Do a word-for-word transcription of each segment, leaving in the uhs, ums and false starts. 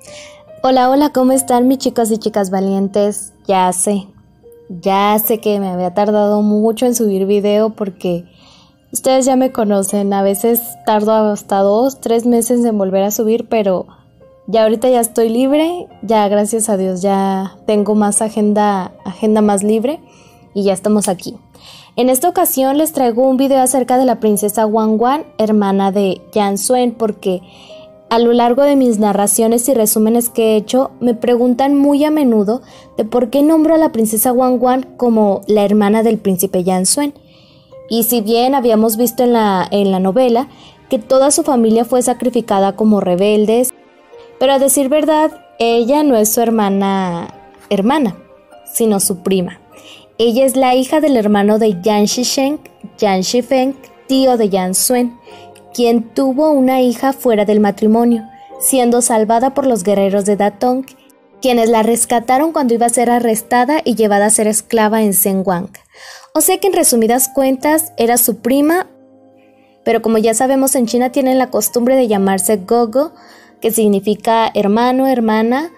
Hola, hola, ¿cómo están mis chicos y chicas valientes? Ya sé, ya sé que me había tardado mucho en subir video porque ustedes ya me conocen. A veces tardo hasta dos, tres meses en volver a subir, pero ya ahorita ya estoy libre, ya gracias a Dios ya tengo más agenda, agenda más libre y ya estamos aquí. En esta ocasión les traigo un video acerca de la princesa Wanwan, hermana de Yan Suen, porque a lo largo de mis narraciones y resúmenes que he hecho, me preguntan muy a menudo de por qué nombro a la princesa Wanwan como la hermana del príncipe Yan Suen. Y si bien habíamos visto en la, en la novela que toda su familia fue sacrificada como rebeldes, pero a decir verdad, ella no es su hermana, hermana, sino su prima. Ella es la hija del hermano de Yan Shisheng, Yan Shifeng, tío de Yan Suen, quien tuvo una hija fuera del matrimonio, siendo salvada por los guerreros de Datong, quienes la rescataron cuando iba a ser arrestada y llevada a ser esclava en Zhenguang. O sea que en resumidas cuentas era su prima, pero como ya sabemos en China tienen la costumbre de llamarse Gogo, que significa hermano, hermana,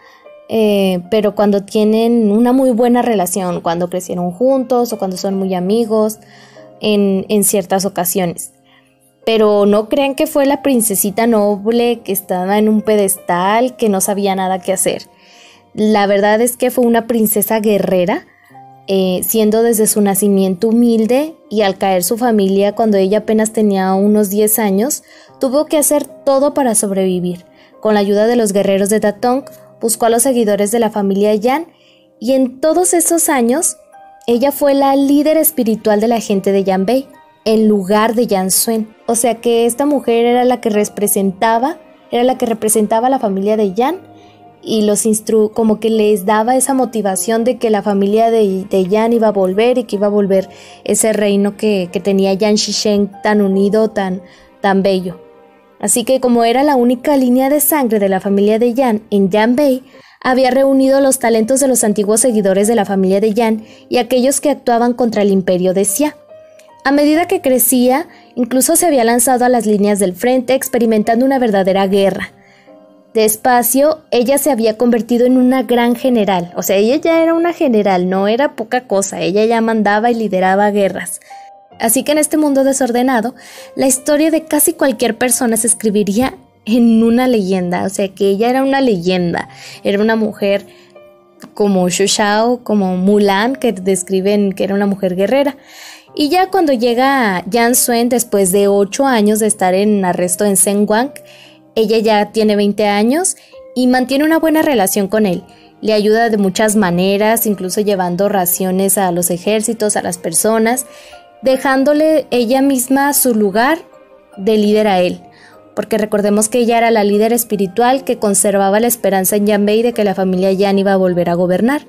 eh, pero cuando tienen una muy buena relación, cuando crecieron juntos o cuando son muy amigos en, en ciertas ocasiones. Pero no crean que fue la princesita noble que estaba en un pedestal, que no sabía nada que hacer. La verdad es que fue una princesa guerrera, eh, siendo desde su nacimiento humilde, y al caer su familia cuando ella apenas tenía unos diez años, tuvo que hacer todo para sobrevivir. Con la ayuda de los guerreros de Datong, buscó a los seguidores de la familia Yan, y en todos esos años, ella fue la líder espiritual de la gente de Yanbei, en lugar de Yan Suen. O sea que esta mujer era la que representaba, era la que representaba a la familia de Yan y los instru como que les daba esa motivación de que la familia de, de Yan iba a volver y que iba a volver ese reino que, que tenía Yan Shisheng tan unido, tan, tan bello. Así que como era la única línea de sangre de la familia de Yan en Yanbei, había reunido los talentos de los antiguos seguidores de la familia de Yan y aquellos que actuaban contra el imperio de Xia. A medida que crecía, incluso se había lanzado a las líneas del frente, experimentando una verdadera guerra. Despacio, ella se había convertido en una gran general. O sea, ella ya era una general, no era poca cosa. Ella ya mandaba y lideraba guerras. Así que en este mundo desordenado, la historia de casi cualquier persona se escribiría en una leyenda. O sea, que ella era una leyenda. Era una mujer como Xu Shao, como Mulan, que describen que era una mujer guerrera. Y ya cuando llega Yan Suen, después de ocho años de estar en arresto en Zhenguang, ella ya tiene veinte años y mantiene una buena relación con él. Le ayuda de muchas maneras, incluso llevando raciones a los ejércitos, a las personas, dejándole ella misma su lugar de líder a él. Porque recordemos que ella era la líder espiritual que conservaba la esperanza en Yanbei de que la familia Yan iba a volver a gobernar.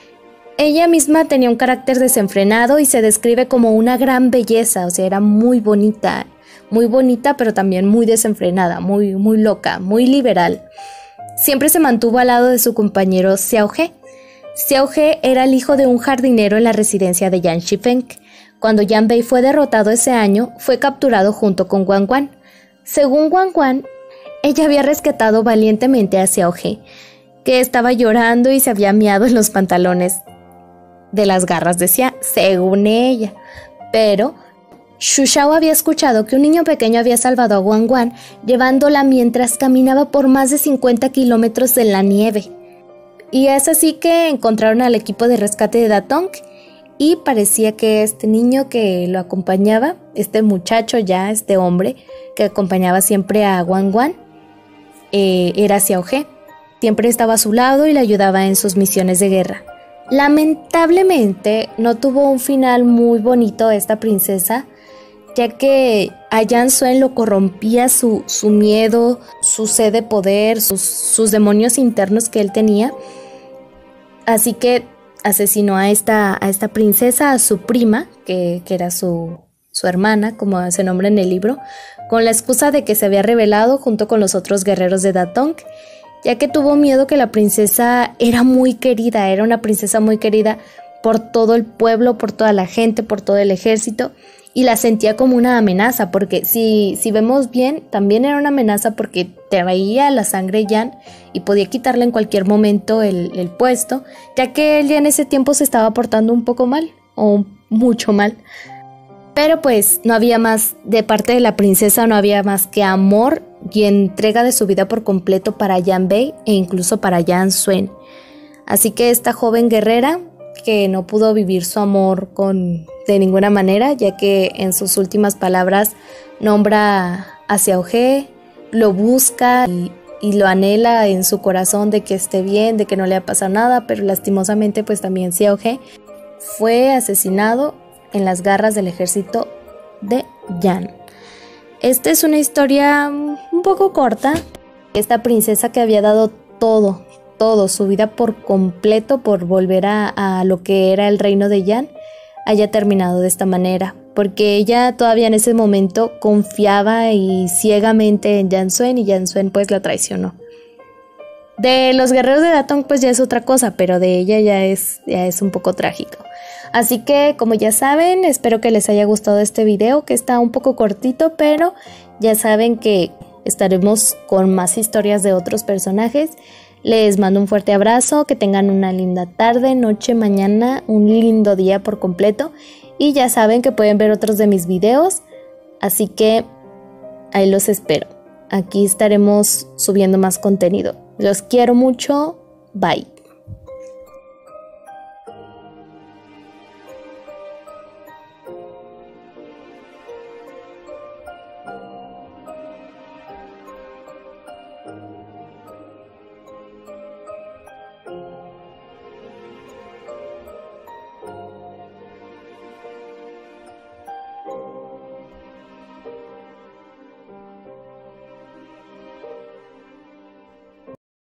Ella misma tenía un carácter desenfrenado y se describe como una gran belleza, o sea, era muy bonita, muy bonita, pero también muy desenfrenada, muy, muy loca, muy liberal. Siempre se mantuvo al lado de su compañero Xiao He. Xiao He era el hijo de un jardinero en la residencia de Yan Shifeng. Cuando Yanbei fue derrotado ese año, fue capturado junto con Wanwan. Según Wanwan, ella había rescatado valientemente a Xiao He, que estaba llorando y se había miado en los pantalones de las garras de Xia, según ella. Pero Xu Shao había escuchado que un niño pequeño había salvado a Wanwan llevándola mientras caminaba por más de cincuenta kilómetros en la nieve. Y es así que encontraron al equipo de rescate de Datong y parecía que este niño que lo acompañaba, este muchacho ya, este hombre que acompañaba siempre a Wanwan, eh, era Xiao He. Siempre estaba a su lado y le ayudaba en sus misiones de guerra. Lamentablemente no tuvo un final muy bonito esta princesa, ya que a Yan Suen lo corrompía su, su miedo, su sed de poder, sus, sus demonios internos que él tenía. Así que asesinó a esta, a esta princesa, a su prima, que, que era su, su hermana, como se nombra en el libro, con la excusa de que se había rebelado junto con los otros guerreros de Datong, ya que tuvo miedo que la princesa era muy querida, era una princesa muy querida por todo el pueblo, por toda la gente, por todo el ejército, y la sentía como una amenaza, porque si, si vemos bien, también era una amenaza porque traía la sangre Jan y podía quitarle en cualquier momento el, el puesto, ya que él ya en ese tiempo se estaba portando un poco mal, o mucho mal. Pero pues no había más, de parte de la princesa no había más que amor y entrega de su vida por completo para Janbei e incluso para Jan Suen. Así que esta joven guerrera, que no pudo vivir su amor con, de ninguna manera, ya que en sus últimas palabras nombra a Xiaohe, lo busca y, y lo anhela en su corazón de que esté bien, de que no le ha pasado nada, pero lastimosamente pues también Xiaohe fue asesinado en las garras del ejército de Jan. Esta es una historia un poco corta. Esta princesa que había dado todo, todo, su vida por completo por volver a, a lo que era el reino de Jan, haya terminado de esta manera, porque ella todavía en ese momento confiaba y ciegamente en Jan Suen, y Jan Suen pues la traicionó. De los guerreros de Datong pues ya es otra cosa, pero de ella ya es, ya es un poco trágico. Así que como ya saben, espero que les haya gustado este video, que está un poco cortito, pero ya saben que estaremos con más historias de otros personajes. Les mando un fuerte abrazo, que tengan una linda tarde, noche, mañana, un lindo día por completo. Y ya saben que pueden ver otros de mis videos, así que ahí los espero. Aquí estaremos subiendo más contenido. Los quiero mucho, bye.